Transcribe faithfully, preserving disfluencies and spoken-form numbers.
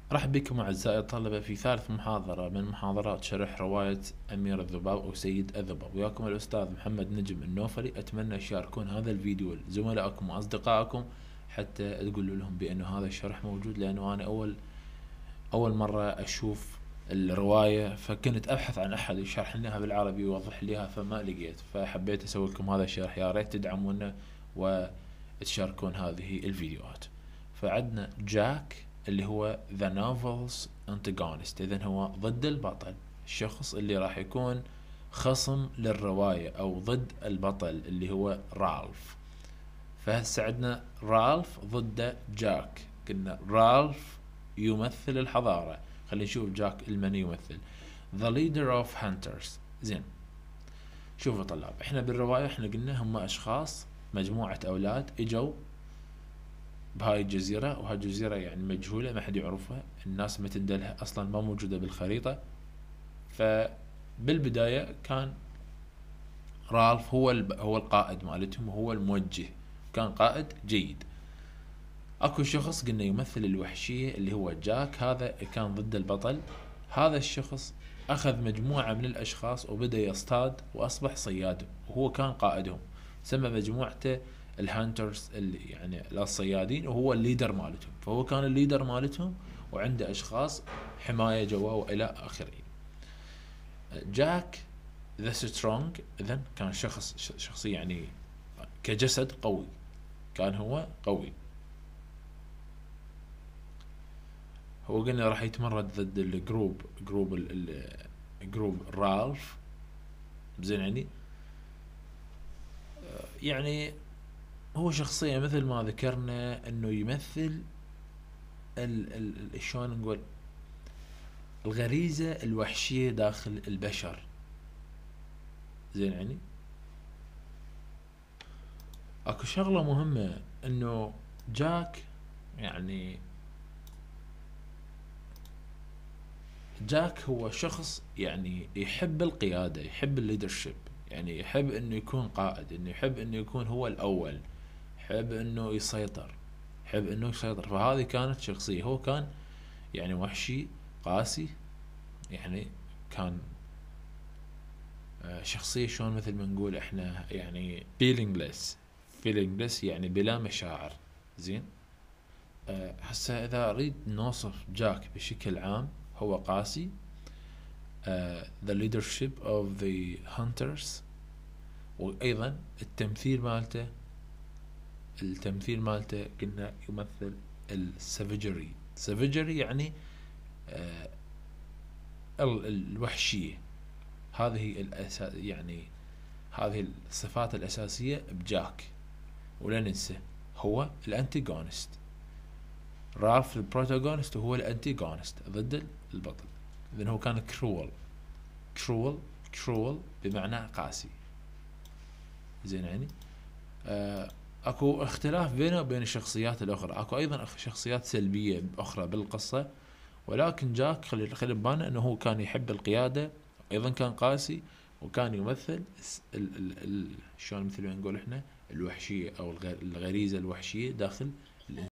رحب بكم أعزائي الطلبة في ثالث محاضرة من محاضرات شرح رواية أمير الضباب أو سيد الضباب. وياكم الأستاذ محمد نجم النوفلي. أتمنى تشاركون هذا الفيديو لزملائكم وأصدقائكم حتى تقولوا لهم بأنه هذا الشرح موجود، لأنه أنا أول أول مرة أشوف الرواية، فكنت أبحث عن أحد يشرح لنا بالعربي ويوضح ليها فما لقيت، فحبيت أسوي لكم هذا الشرح. يا ريت تدعمونا وتشاركون هذه الفيديوهات. فعندنا جاك اللي هو the novel's antagonist، إذن هو ضد البطل، الشخص اللي راح يكون خصم للرواية أو ضد البطل اللي هو رالف. فهسه عندنا رالف ضد جاك. قلنا رالف يمثل الحضارة، خلينا نشوف جاك المن يمثل. the leader of hunters. زين، شوفوا طلاب، احنا بالرواية احنا قلنا هم أشخاص، مجموعة أولاد اجوا بهاي الجزيرة، وهاي الجزيرة يعني مجهولة، ما حد يعرفها، الناس ما تندلها أصلا، ما موجودة بالخريطة. فبالبداية كان رالف هو هو القائد مالتهم وهو الموجه، كان قائد جيد. اكو شخص قلنا يمثل الوحشية اللي هو جاك، هذا كان ضد البطل. هذا الشخص أخذ مجموعة من الأشخاص وبدأ يصطاد وأصبح صياد، وهو كان قائدهم، سمى مجموعته الهانترز، اللي يعني الصيادين، وهو الليدر مالتهم. فهو كان الليدر مالتهم وعنده أشخاص حماية جواه وإلى آخره. جاك ذا سترونج، إذن كان شخص شخصي يعني كجسد قوي، كان هو قوي. هو قلنا راح يتمرد ضد الجروب جروب الجروب رالف. زين، يعني يعني هو شخصية مثل ما ذكرنا انه يمثل ال ال شلون نقول الغريزة الوحشية داخل البشر. زين، يعني اكو شغلة مهمة، انه جاك يعني جاك هو شخص يعني يحب القيادة، يحب الليدرشيب، يعني يحب انه يكون قائد، انه يحب انه يكون هو الاول، يحب انه يسيطر، يحب انه يسيطر. فهذه كانت شخصية، هو كان يعني وحشي قاسي، يعني كان شخصية شلون مثل ما نقول احنا يعني feelingless feelingless يعني بلا مشاعر. زين، هسه اذا اريد نوصف جاك بشكل عام، هو قاسي، Uh, the leadership of the hunters، وأيضا التمثيل مالته التمثيل مالته قلنا يمثل السافجري. سافجري يعني uh, الوحشية. هذه الأساس، يعني هذه الصفات الأساسية بجاك. ولا ننسى هو الانتيغونست، رالف البروتاغونست وهو الانتيغونست ضد البطل. إذن هو كان كرول كرول كرول بمعنى قاسي. زين، يعني آه اكو اختلاف بينه وبين الشخصيات الاخرى، اكو ايضا شخصيات سلبية اخرى بالقصة، ولكن جاك خلي خلي ببالنا انه هو كان يحب القيادة، ايضا كان قاسي، وكان يمثل ال ال ال شلون مثل ما نقول احنا الوحشية او الغريزة الوحشية داخل